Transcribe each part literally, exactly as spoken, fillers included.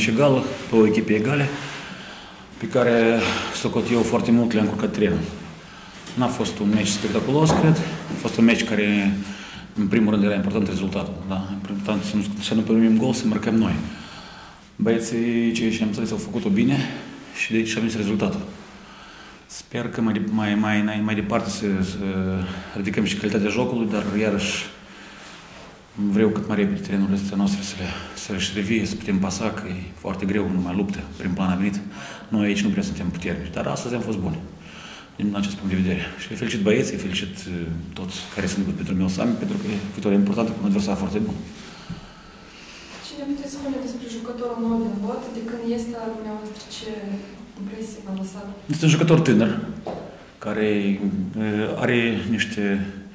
meci egal, pe o echipă egale, pe care, socot eu, foarte mult le-am încurcat terenul. N-a fost un meci spectaculos, cred. A fost un meci care, în primul rând, era important rezultatul. Da? Important să nu, să nu primim gol, să marcăm noi. Băieții, cei ce am înțeles, au făcut-o bine și de aici am venit rezultatul. Sper că mai, mai, mai, mai departe să, să ridicăm și calitatea jocului, dar iarăși vreau cât mai repede terenurile astea noastre să le să își revie, să putem pasa, că e foarte greu, nu mai luptă, prin plan a venit. Noi aici nu prea suntem puternici, dar astăzi am fost buni, din acest punct de vedere. Și îi felicit băieții, îi felicit toți care sunt pentru meu Sami, pentru că e victoria importantă cu un adversar foarte bun. Ce ne puteți spune despre jucătorul nou din lot, de când este la dumneavoastră, ce impresie v-a lăsat? Este un jucător tânăr, care are niște,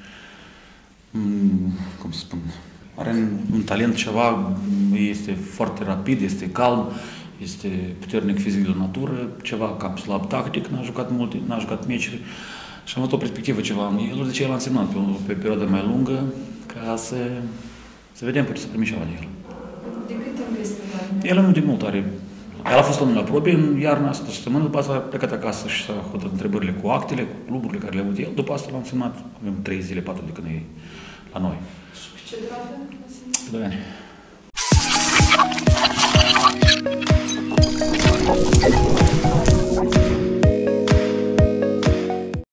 cum să spun, are un talent ceva, este foarte rapid, este calm, este puternic fizic de natură, ceva cam slab tactic, n-a jucat multe, n-a jucat meciuri și am avut o perspectivă ceva în el, de ce el a însemnat pe o, pe o perioadă mai lungă, ca să, să vedem, poate să primim ceva de el. De cât timp este la El nu de mult are. El a fost omul la probe în iarna asta, o săptămână, după asta a plecat acasă și s-a hotărât întrebările cu actele, cu cluburile care le-a avut el, după asta l-am semnat, avem trei zile, patru de când e la noi. Și pe ce durată? Doi ani.